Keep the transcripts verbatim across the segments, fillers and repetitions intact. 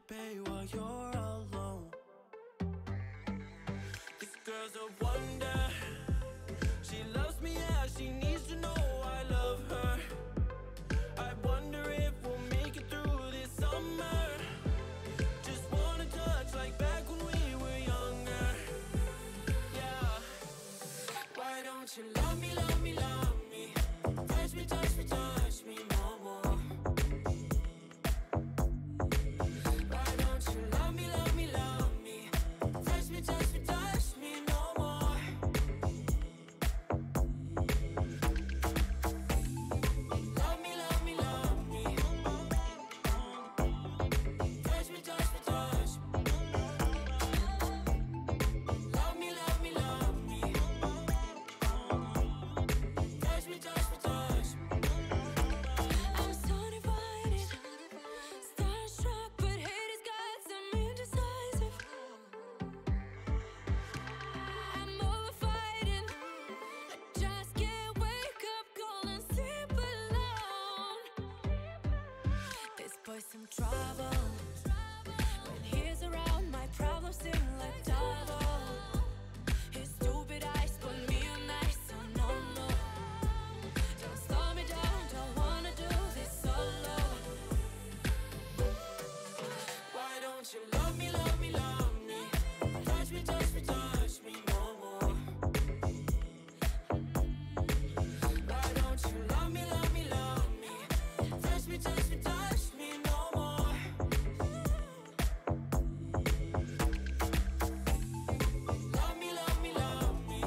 bay while you're alone. This girl's a wonder. She loves me, yeah, she needs to know I love her. I wonder if we'll make it through this summer. Just wanna touch like back when we were younger. Yeah. Why don't you love me, love me, love me? Touch me, touch me, touch me no more. Why don't you love me, love me, love me? Touch me, touch me, touch me no more. Love me, love me, love me. Touch me, touch me, touch me. Love me, love me, love me. Touch me, touch me, touch me. I'm so divided, starstruck, but hate has got some indecisive. I'm over fighting, I just can't wake up cold and sleep alone. This boy's some trouble. When he's around, my problems seem like double. His stupid eyes put me on ice, so no, no. Don't slow me down, don't wanna do this solo. Why don't you love me, love me, love me? Touch me, touch me, touch me no more. Why don't you love me, love me, love me? Touch me, touch me, touch me no more. Love me, love me, love me.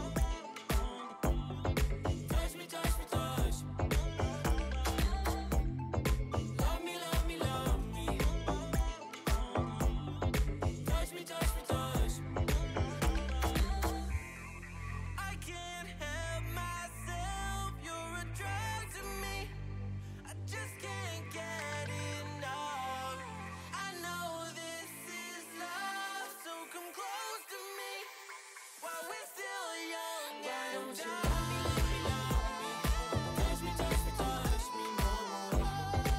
Touch me, touch me, touch me. Love me, love me, love me. Touch me, touch me, touch me. I can't help myself, you're a drug to me. I just can't get enough. I know this is love, so come close to me while we're still young. Why don't you love me, love me, love me? Touch me, touch me, touch me no more.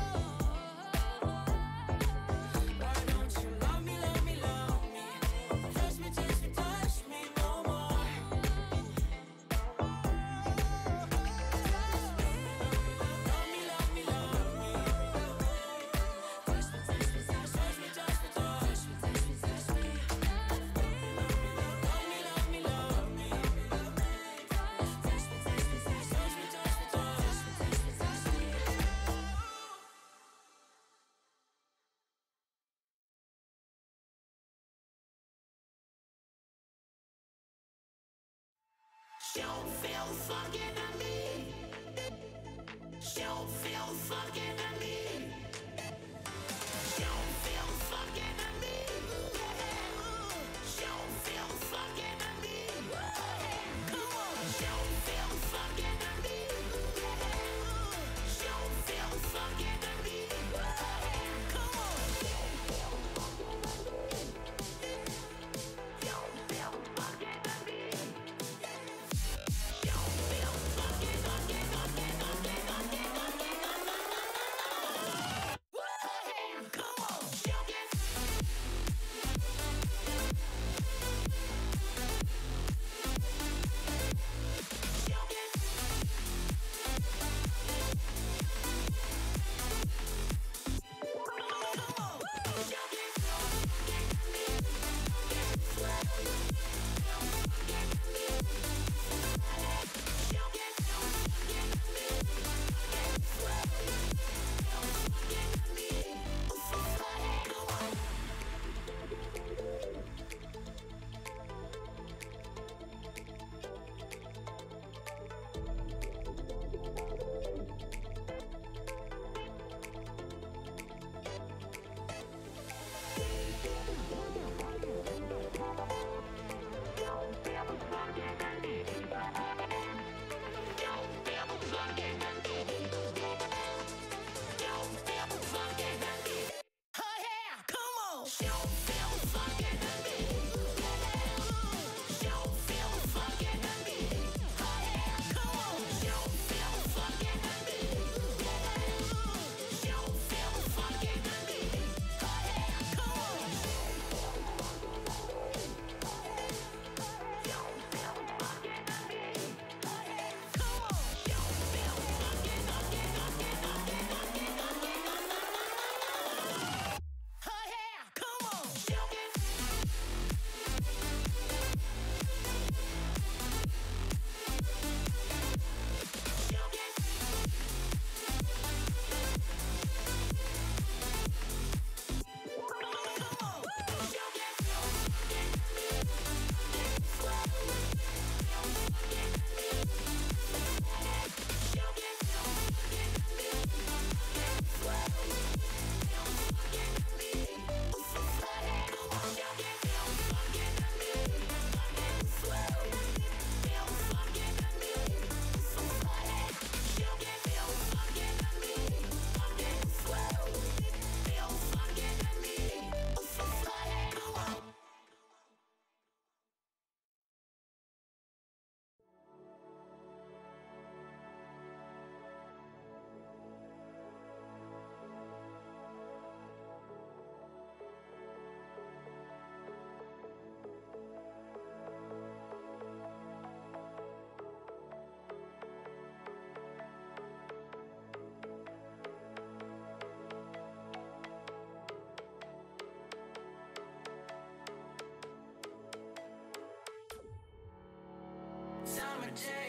Why don't you love me, love me, love me? Touch me, touch me, touch me no more. Love me, love me, love me. Touch me, touch me, touch Touch me, touch me, touch me. me, touch me, touch me. Love me, love me, love me. Touch me, touch me, touch me. Touch me, touch me, touch me. Touch me, touch me. She'll feel fucking to me. She'll feel fucking to me. She'll feel fucking to me. She'll feel fucking to me. She'll feel fucking to me. She'll feel fucking to me. Come on. She'll feel fucking to me. She'll feel fucking to me. She'll feel fucking, fucking, fucking, fucking, fucking, fucking, fucking.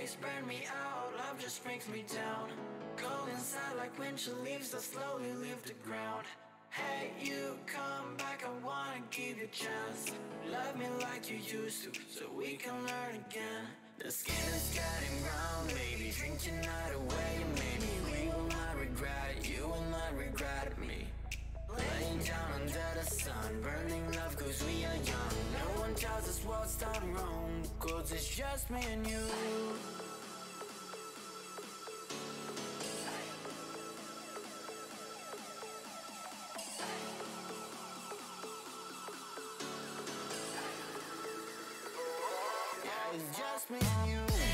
mistakes burn me out, love just brings me down. Cold inside like winter leaves that slowly leave the ground. Hey, you come back, I wanna give you a chance. Love me like you used to, so we can learn again. The skin is getting brown, baby, drink your night away. Maybe we will not regret it, you will not regret me. Laying down under the sun, burning love cause we are young. No one tells us what's done wrong, cause it's just me and you. Yeah, it's just me and you.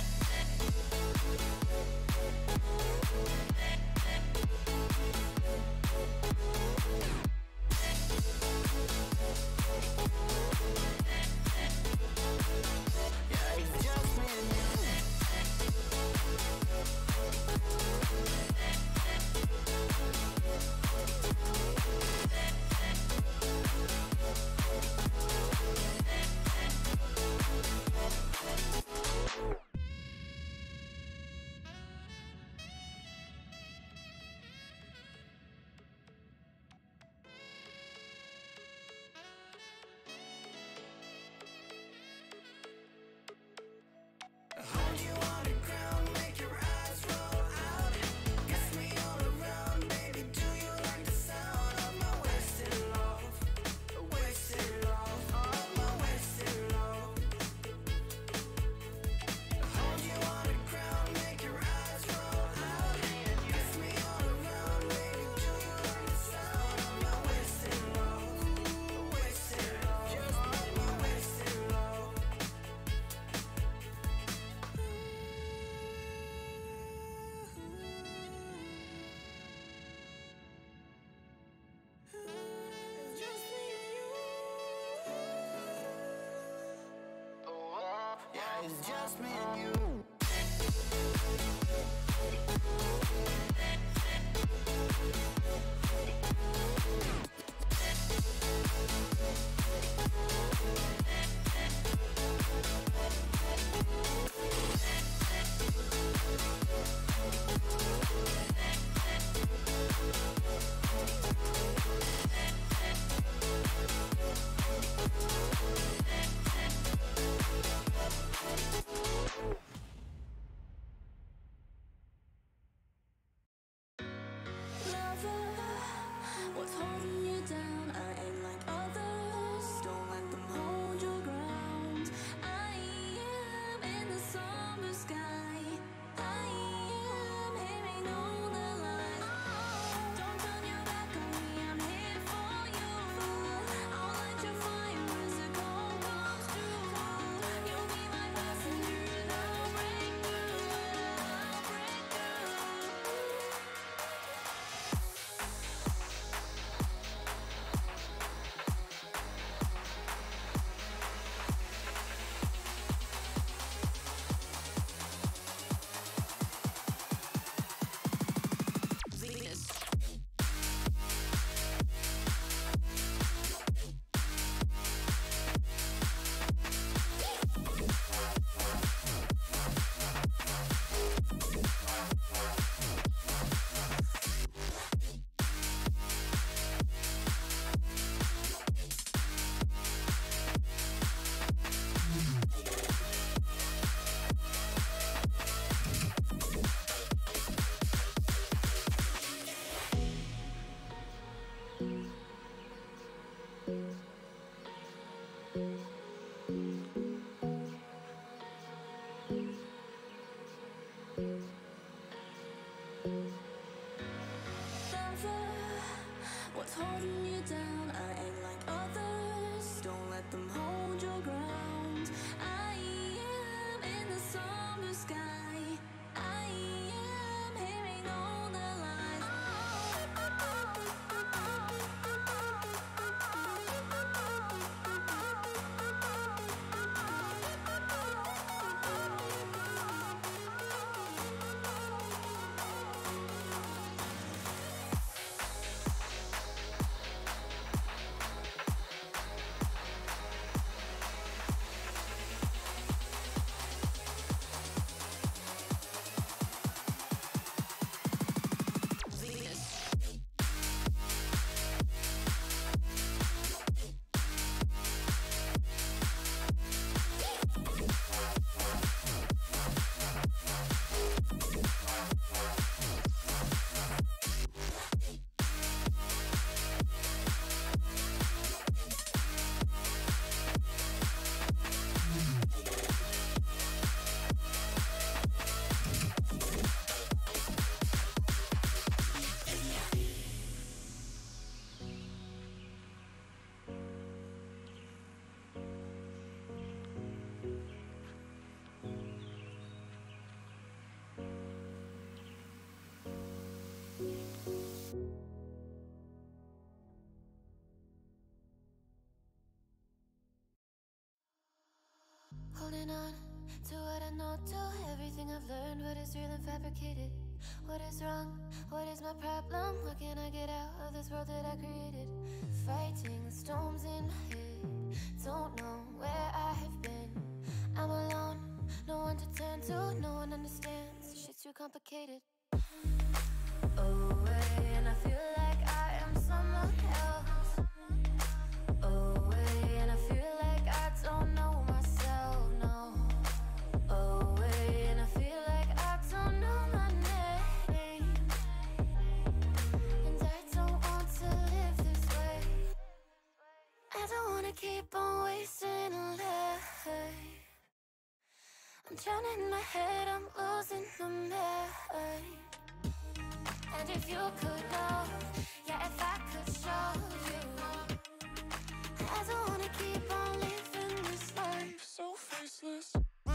Hold you on the ground, make your eyes roll out. Kiss me all around, baby, do you like the sound of my wasted love? Wasted love, of my wasted love. Hold you on the ground, make your eyes roll out. Kiss me all around, baby, do you like the sound of my wasted love? Wasted love, just of my wasted love. It's just me and you. Yeah, it's just me and you. holding on to what I know, to everything I've learned. What is real and fabricated? What is wrong? What is my problem? What can I get out of this world that I created? Fighting the storms in my head. Don't know where I have been. I'm alone, no one to turn to, no one understands. Shit's too complicated. Away, and I feel like I am someone else. Away, and I feel like I don't know myself, no. Away, and I feel like I don't know my name. And I don't want to live this way. I don't wanna keep on wasting a life. I'm drowning in my head, I'm losing my mind. And if you could know, yeah, if I could show you, I don't wanna keep on living this life so faceless.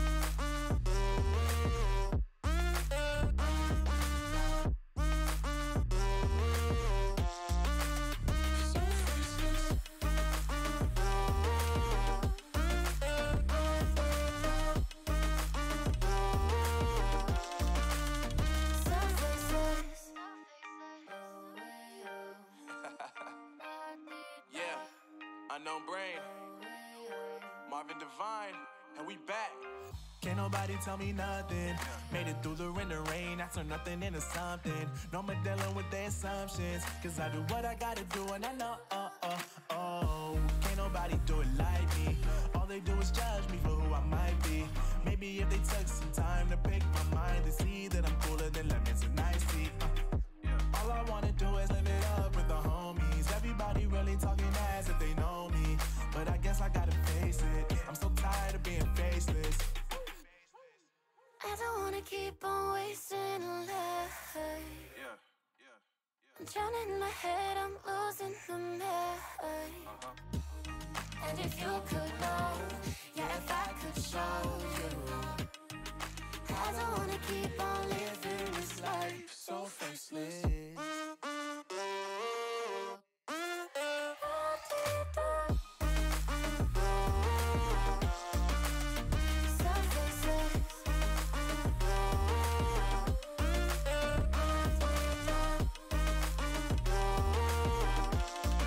Unknown Brain, Marvin Divine, and we back. Can't nobody tell me nothing. Made it through the rain, the rain. I turned nothing into something. No more dealing with their assumptions. Cause I do what I gotta do and I know, oh, oh, oh. Can't nobody do it like me. All they do is judge me for who I might be. Maybe if they took some time to pick my mind and see that I'm cooler than lemons and iced tea. Uh. All I wanna do is live it up with the homies. Everybody really talking as if they know me. But I guess I gotta face it. I'm so tired of being faceless. I don't wanna keep on wasting a life. Yeah, yeah, yeah. I'm drowning in my head, I'm losing my mind. Uh-huh. And if you could know, yeah, if I could show you, I don't wanna keep on living this life so fast.